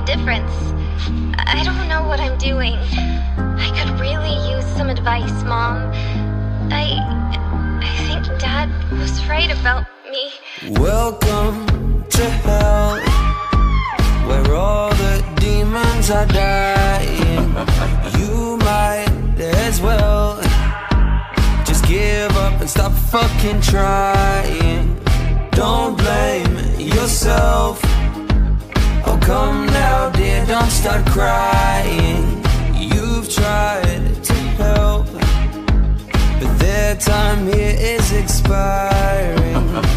a difference. I don't know what I'm doing. I could really use some advice, Mom. I think Dad was right about me. Welcome to hell, where all the demons are dying. You might as well just give up and stop fucking trying. Don't blame yourself. Oh, come now, dear, don't start crying. You've tried to help, but their time here is expiring.